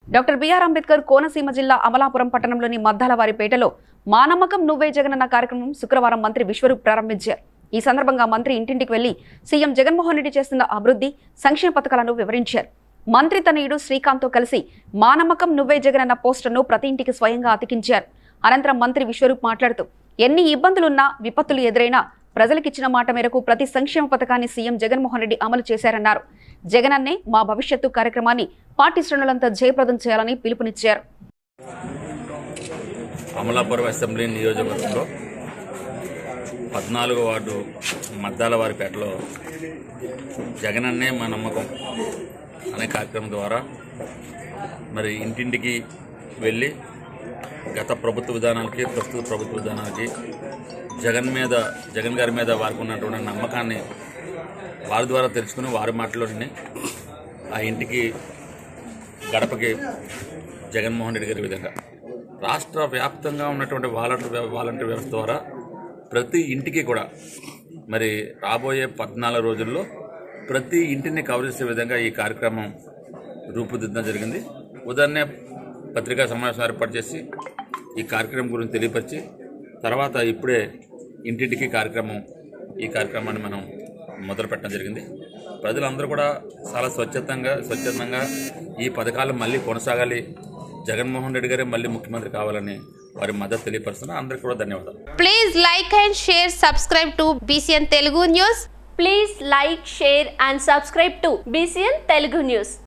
Doctor BR Ambedkar Konaseema జిల్లా అమలాపురం పట్టణంలోని మద్దలవారి పేటలో మా నమ్మకం నువ్వే జగనన్న కార్యక్రమం శుక్రవారం మంత్రి విశ్వరూప్ ప్రారంభించారు. ఈ సందర్భంగా మంత్రి ఇంటింటికి వెళ్లి సీఎం జగన్మోహన్ రెడ్డి చేస్తున్న అభివృద్ధి సంక్షేమ పథకాలను వివరించారు. మంత్రి తనయుడు శ్రీకాంత్తో కలిసి మా నమ్మకం నువ్వే జగనన్న పోస్టర్ను ప్రతి ఇంటికి స్వయంగా అతికించారు. అనంతరం మంత్రి విశ్వరూప్ మాట్లాడుతూ ఎన్ని ఇబ్బందులున్నా విపత్తులు ఎదురైనా ప్రజలకిచ్చిన మాట మేరకు ప్రతి సంక్షేమ పథకాన్ని సీఎం జగన్మోహన్ రెడ్డి అమలు చేశారన్నారు. జగనన్నే మా భవిష్యత్తు కార్యక్రమాన్ని పార్టీ శ్రేణులంతా జయప్రదం చేయాలని పిలుపునిచ్చారు. అమలాపురం అసెంబ్లీ నియోజకవర్గంలో 14వ వార్డు మద్దాలవారి పేటలో జగనన్నే మా నమ్మకం అనే కార్యక్రమం ద్వారా మరి ఇంటింటికి వెళ్ళి గత ప్రభుత్వ విధానానికి ప్రస్తుత ప్రభుత్వ విధానానికి జగన్ గారి మీద వారికి ఉన్నటువంటి నమ్మకాన్ని వారి ద్వారా తెలుసుకుని వారి మాటలోని ఆ ఇంటికి గడపకి జగన్మోహన్ రెడ్డి గారి విధంగా రాష్ట్ర వ్యాప్తంగా ఉన్నటువంటి వాలంటీర్ వ్యవస్థ ద్వారా ప్రతి ఇంటికి కూడా మరి రాబోయే 14 రోజుల్లో ప్రతి ఇంటిని కవర్ చేసే విధంగా ఈ కార్యక్రమం రూపుదిద్దడం జరిగింది. ఉదయాన్నే పత్రికా సమావేశం ఏర్పాటు చేసి ఈ కార్యక్రమం గురించి తెలియపరిచి తర్వాత ఇప్పుడే ఇంటింటికి ఈ కార్యక్రమాన్ని మనం మొదలు పెట్టడం జరిగింది. ప్రజలందరూ కూడా చాలా స్వచ్ఛందంగా ఈ పథకాలు మళ్ళీ కొనసాగాలి, జగన్మోహన్ రెడ్డి గారే మళ్ళీ ముఖ్యమంత్రి కావాలని వారి మద్దతు తెలియపరుస్తున్నారు. అందరికీ కూడా ధన్యవాదాలు. Please like and share, subscribe to Bcn Telugu News. Please like, share and subscribe to Bcn Telugu News.